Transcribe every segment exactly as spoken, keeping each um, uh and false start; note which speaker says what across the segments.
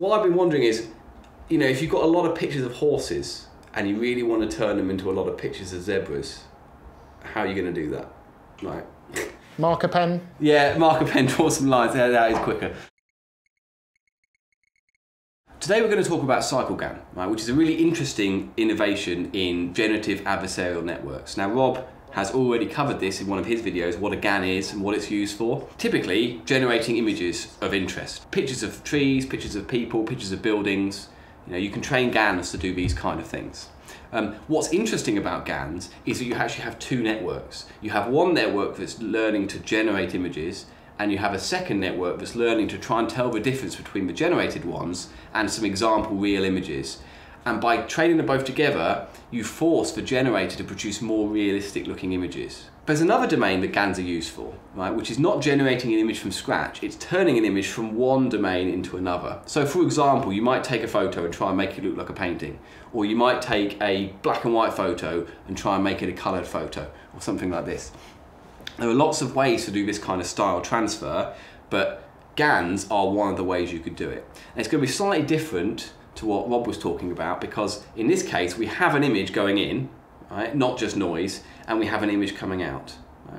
Speaker 1: What I've been wondering is, you know, if you've got a lot of pictures of horses and you really want to turn them into a lot of pictures of zebras, how are you going to do that? Right.
Speaker 2: Marker pen?
Speaker 1: Yeah, marker pen, draw some lines. Yeah, that is quicker. Today we're going to talk about CycleGAN, right, which is a really interesting innovation in generative adversarial networks. Now, Rob has already covered this in one of his videos, what a GAN is and what it's used for. Typically, generating images of interest. Pictures of trees, pictures of people, pictures of buildings. You know, you can train GANs to do these kind of things. Um, what's interesting about GANs is that you actually have two networks. You have one network that's learning to generate images, and you have a second network that's learning to try and tell the difference between the generated ones and some example real images. And by training them both together, you force the generator to produce more realistic looking images. There's another domain that GANs are used for, right, which is not generating an image from scratch, it's turning an image from one domain into another. So for example, you might take a photo and try and make it look like a painting, or you might take a black and white photo and try and make it a coloured photo, or something like this. There are lots of ways to do this kind of style transfer, but GANs are one of the ways you could do it. And it's going to be slightly different to what Rob was talking about, because in this case we have an image going in, right, not just noise, and we have an image coming out. Right.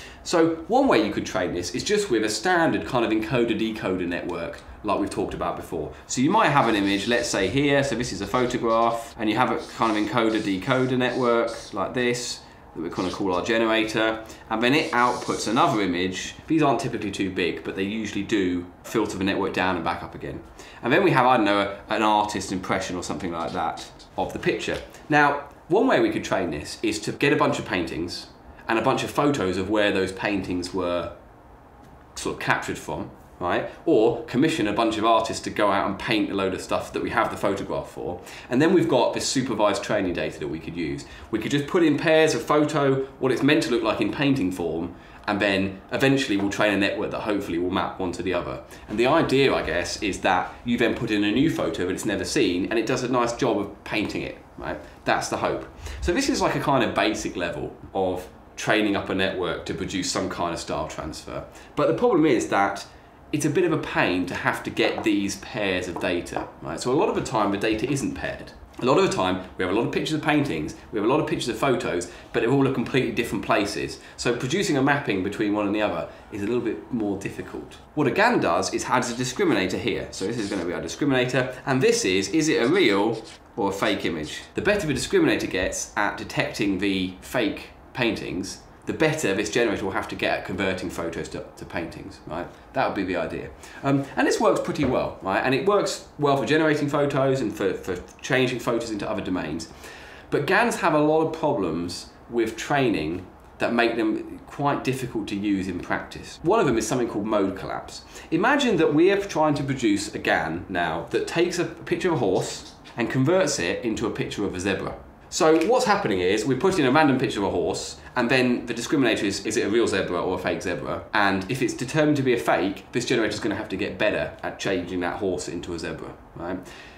Speaker 1: So one way you could train this is just with a standard kind of encoder-decoder network like we've talked about before. So you might have an image, let's say here, so this is a photograph, and you have a kind of encoder-decoder network like this, that we kind of call our generator, and then it outputs another image. These aren't typically too big, but they usually do filter the network down and back up again. And then we have, I don't know, an artist's impression or something like that of the picture. Now, one way we could train this is to get a bunch of paintings and a bunch of photos of where those paintings were sort of captured from, right? Or commission a bunch of artists to go out and paint a load of stuff that we have the photograph for. And then we've got this supervised training data that we could use. We could just put in pairs of photo, what it's meant to look like in painting form, and then eventually we'll train a network that hopefully will map one to the other. And the idea, I guess, is that you then put in a new photo that it's never seen, and it does a nice job of painting it, right? That's the hope. So this is like a kind of basic level of training up a network to produce some kind of style transfer. But the problem is that it's a bit of a pain to have to get these pairs of data, right? So a lot of the time the data isn't paired. A lot of the time we have a lot of pictures of paintings, we have a lot of pictures of photos, but they're all at completely different places. So producing a mapping between one and the other is a little bit more difficult. What a GAN does is has a discriminator here. So this is going to be our discriminator, and this is, is it a real or a fake image? The better the discriminator gets at detecting the fake paintings, the better this generator will have to get at converting photos to, to paintings, right? That would be the idea. Um, and this works pretty well, right? And it works well for generating photos and for, for changing photos into other domains. But GANs have a lot of problems with training that make them quite difficult to use in practice. One of them is something called mode collapse. Imagine that we're trying to produce a GAN now that takes a picture of a horse and converts it into a picture of a zebra. So what's happening is we put in a random picture of a horse, and then the discriminator is, is it a real zebra or a fake zebra? And if it's determined to be a fake, this generator is going to have to get better at changing that horse into a zebra, right?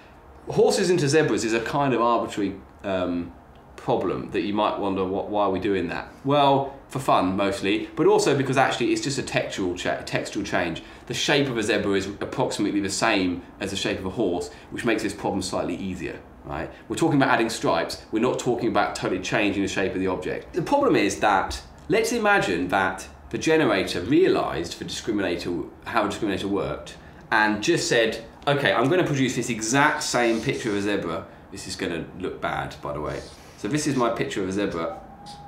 Speaker 1: Horses into zebras is a kind of arbitrary um, problem that you might wonder, what, why are we doing that? Well, for fun mostly, but also because actually it's just a textural, cha textural change. The shape of a zebra is approximately the same as the shape of a horse, which makes this problem slightly easier. Right? We're talking about adding stripes, we're not talking about totally changing the shape of the object. The problem is that, let's imagine that the generator realised the discriminator, how a discriminator worked, and just said, okay, I'm going to produce this exact same picture of a zebra. This is going to look bad, by the way. So this is my picture of a zebra.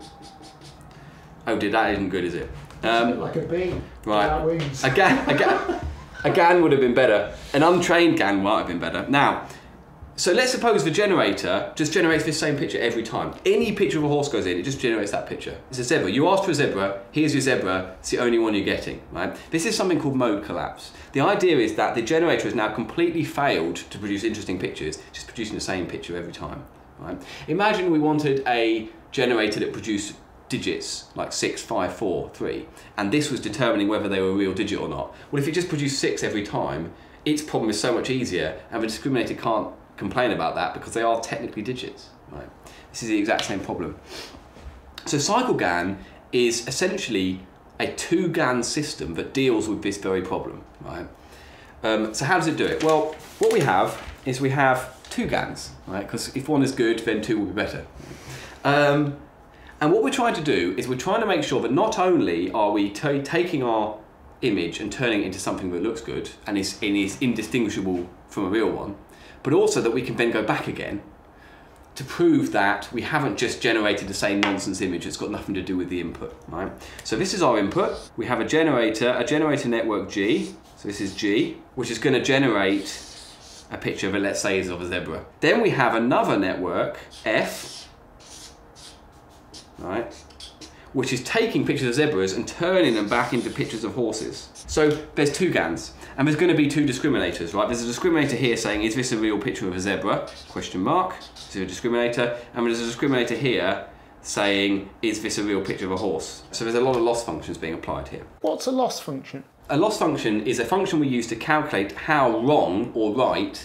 Speaker 1: Oh dear, that isn't good, is it? Um,
Speaker 2: like a bee.
Speaker 1: Right. Wings. A GAN, a, GAN, a GAN would have been better. An untrained GAN might have been better. Now, so let's suppose the generator just generates this same picture every time. Any picture of a horse goes in, it just generates that picture. It's a zebra. You asked for a zebra, here's your zebra, it's the only one you're getting, right? This is something called mode collapse. The idea is that the generator has now completely failed to produce interesting pictures, just producing the same picture every time, right? Imagine we wanted a generator that produced digits, like six, five, four, three, and this was determining whether they were a real digit or not. Well, if it just produced six every time, its problem is so much easier, and the discriminator can't complain about that because they are technically digits, right? This is the exact same problem. So CycleGAN is essentially a two GAN system that deals with this very problem, right? Um, so how does it do it? Well, what we have is we have two GANs, right? Because if one is good, then two will be better. Um, and what we're trying to do is we're trying to make sure that not only are we taking our image and turning it into something that looks good and is, and is indistinguishable from a real one, but also that we can then go back again to prove that we haven't just generated the same nonsense image that's got nothing to do with the input, right? So this is our input. We have a generator, a generator network G, so this is G, which is going to generate a picture that, let's say, is of a zebra. Then we have another network, F, right, which is taking pictures of zebras and turning them back into pictures of horses. So there's two GANs, and there's going to be two discriminators, right? There's a discriminator here saying, is this a real picture of a zebra? Question mark. This is a discriminator. And there's a discriminator here saying, is this a real picture of a horse? So there's a lot of loss functions being applied here.
Speaker 2: What's a loss function?
Speaker 1: A loss function is a function we use to calculate how wrong or right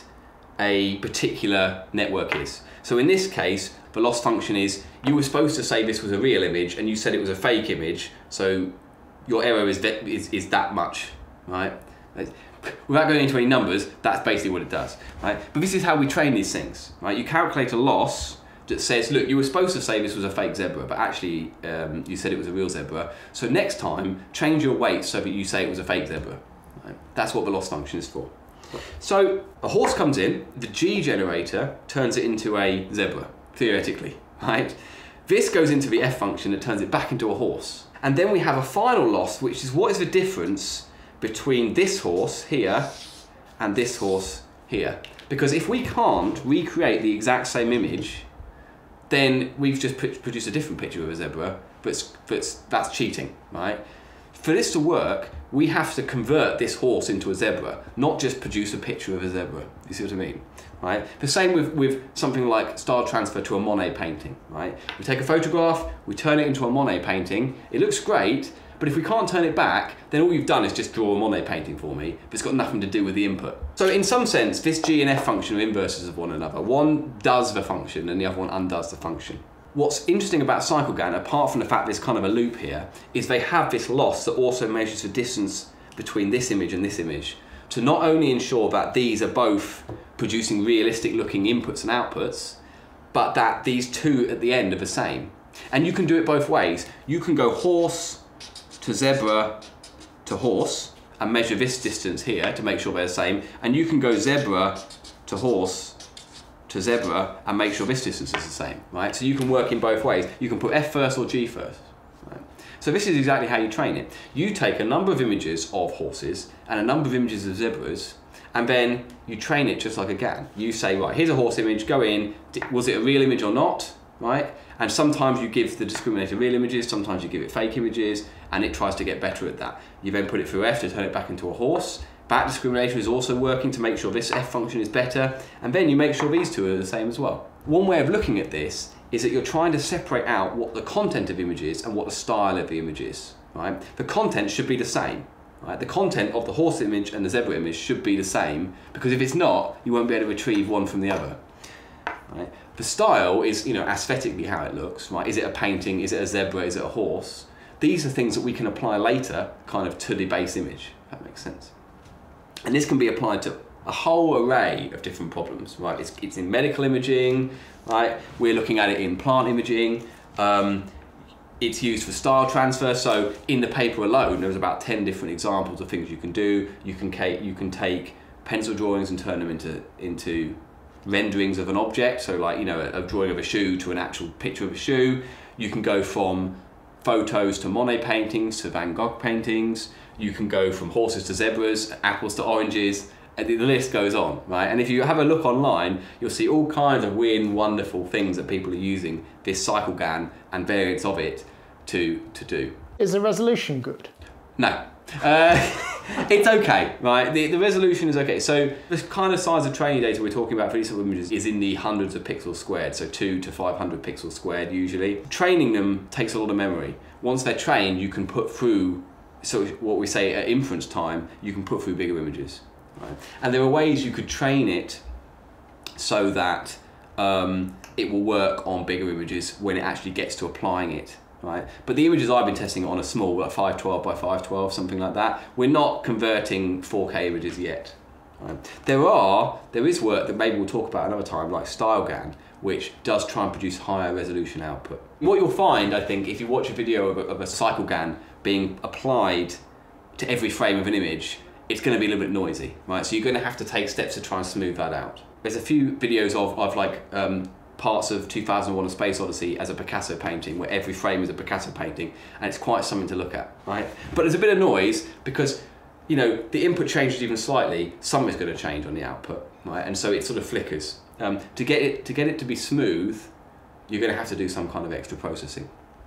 Speaker 1: a particular network is. So in this case, the loss function is, you were supposed to say this was a real image and you said it was a fake image, so your error is that, is, is that much, right? Without going into any numbers, that's basically what it does, right? But this is how we train these things, right? You calculate a loss that says, look, you were supposed to say this was a fake zebra, but actually um, you said it was a real zebra. So next time, change your weight so that you say it was a fake zebra, right? That's what the loss function is for. So a horse comes in, the G generator turns it into a zebra, theoretically, right? This goes into the F function that turns it back into a horse. And then we have a final loss, which is what is the difference between this horse here and this horse here. Because if we can't recreate the exact same image, then we've just produced a different picture of a zebra, but that's, that's cheating, right? For this to work, we have to convert this horse into a zebra, not just produce a picture of a zebra. You see what I mean? Right? The same with, with something like style transfer to a Monet painting, right? We take a photograph, we turn it into a Monet painting, it looks great, but if we can't turn it back, then all we've done is just draw a Monet painting for me, but it's got nothing to do with the input. So in some sense, this G and F function are inverses of one another. One does the function and the other one undoes the function. What's interesting about CycleGAN, apart from the fact there's kind of a loop here, is they have this loss that also measures the distance between this image and this image, to not only ensure that these are both producing realistic looking inputs and outputs, but that these two at the end are the same. And you can do it both ways. You can go horse to zebra to horse and measure this distance here to make sure they're the same, and you can go zebra to horse to zebra and make sure this distance is the same, right? So you can work in both ways. You can put F first or G first. Right? So this is exactly how you train it. You take a number of images of horses and a number of images of zebras, and then you train it just like a GAN. You say, right, here's a horse image, go in, was it a real image or not, right? And sometimes you give the discriminator real images, sometimes you give it fake images, and it tries to get better at that. You then put it through F to turn it back into a horse. That discriminator is also working to make sure this F function is better, and then you make sure these two are the same as well. One way of looking at this is that you're trying to separate out what the content of image is and what the style of the image is, right? The content should be the same, right? The content of the horse image and the zebra image should be the same, because if it's not, you won't be able to retrieve one from the other, right? The style is, you know, aesthetically how it looks, right? Is it a painting? Is it a zebra? Is it a horse? These are things that we can apply later, kind of to the base image, if that makes sense. And this can be applied to a whole array of different problems, right? It's, it's in medical imaging, right? We're looking at it in plant imaging. Um, it's used for style transfer. So in the paper alone, there's about ten different examples of things you can do. You can, you can take pencil drawings and turn them into, into renderings of an object. So like, you know, a, a drawing of a shoe to an actual picture of a shoe. You can go from photos to Monet paintings to Van Gogh paintings. You can go from horses to zebras, apples to oranges, and the list goes on, right? And if you have a look online, you'll see all kinds of weird and wonderful things that people are using this CycleGAN and variants of it to, to do.
Speaker 2: Is the resolution good?
Speaker 1: No. Uh, it's okay, right? The, the resolution is okay. So the kind of size of training data we're talking about for these sort of images is in the hundreds of pixels squared, so two to five hundred pixels squared usually. Training them takes a lot of memory. Once they're trained, you can put through, so what we say at inference time, you can put through bigger images. Right? And there are ways you could train it so that um, it will work on bigger images when it actually gets to applying it. Right? But the images I've been testing on are small, like five twelve by five twelve, something like that. We're not converting four K images yet. Right? There are, there is work that maybe we'll talk about another time, like CycleGAN, which does try and produce higher resolution output. What you'll find, I think, if you watch a video of a, of a CycleGAN being applied to every frame of an image, it's going to be a little bit noisy, right? So you're going to have to take steps to try and smooth that out. There's a few videos of, of like um, parts of two thousand one: A Space Odyssey as a Picasso painting, where every frame is a Picasso painting, and it's quite something to look at, right? But there's a bit of noise because, you know, the input changes even slightly, something's going to change on the output, right? And so it sort of flickers. Um, to get it to get it to be smooth, you're going to have to do some kind of extra processing.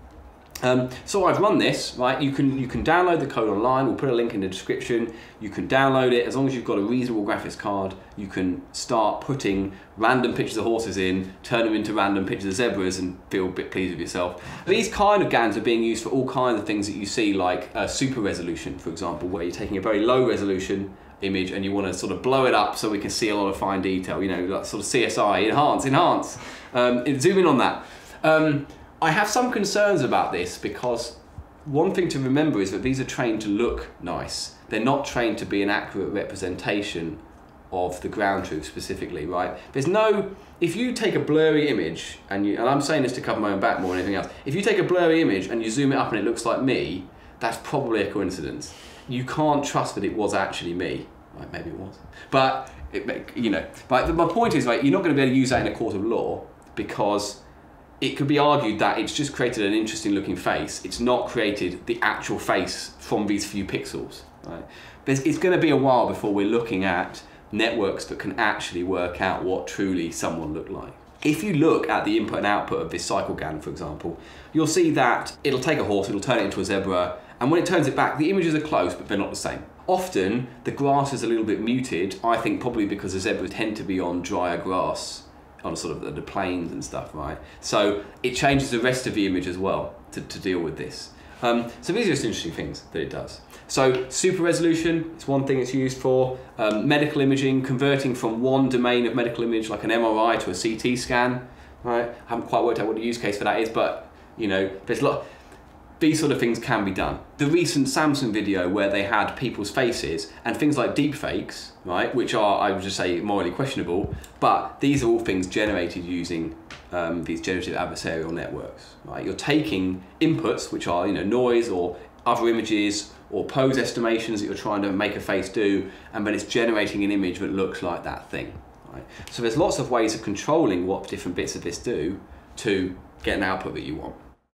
Speaker 1: Um, so I've run this, right? You can you can download the code online. We'll put a link in the description. You can download it as long as you've got a reasonable graphics card. You can start putting random pictures of horses in, turn them into random pictures of zebras, and feel a bit pleased with yourself. These kind of GANs are being used for all kinds of things that you see, like uh, super resolution, for example, where you're taking a very low resolution image and you want to sort of blow it up so we can see a lot of fine detail. You know, like sort of C S I, enhance, enhance, um, zoom in on that. Um, I have some concerns about this because one thing to remember is that these are trained to look nice. They're not trained to be an accurate representation of the ground truth specifically, right? There's no, if you take a blurry image, and, you, and I'm saying this to cover my own back more than anything else, if you take a blurry image and you zoom it up and it looks like me, that's probably a coincidence. You can't trust that it was actually me. Right, maybe it was. But, it, you know, but my point is, right, you're not going to be able to use that in a court of law because it could be argued that it's just created an interesting looking face. It's not created the actual face from these few pixels. Right? There's, it's going to be a while before we're looking at networks that can actually work out what truly someone looked like. If you look at the input and output of this CycleGAN, for example, you'll see that it'll take a horse, it'll turn it into a zebra, and when it turns it back, the images are close, but they're not the same. Often, the grass is a little bit muted, I think probably because the zebras tend to be on drier grass, on sort of the plains and stuff, right? So it changes the rest of the image as well to, to deal with this. Um, so these are just interesting things that it does. So super resolution, it's one thing it's used for. Um, medical imaging, converting from one domain of medical image, like an M R I to a C T scan, right? I haven't quite worked out what the use case for that is, but you know, there's a lot. These sort of things can be done. The recent Samsung video where they had people's faces and things like deepfakes, right, which are, I would just say, morally questionable, but these are all things generated using um, these generative adversarial networks, right? You're taking inputs, which are, you know, noise or other images or pose estimations that you're trying to make a face do, and then it's generating an image that looks like that thing, right? So there's lots of ways of controlling what different bits of this do to get an output that you want.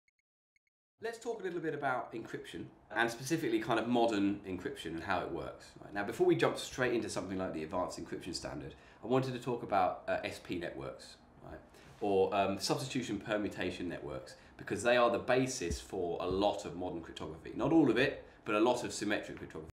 Speaker 1: Let's talk a little bit about encryption, and specifically kind of modern encryption and how it works. Right? Now, before we jump straight into something like the Advanced Encryption Standard, I wanted to talk about uh, S P networks, right? Or um, substitution permutation networks, because they are the basis for a lot of modern cryptography. Not all of it, but a lot of symmetric cryptography.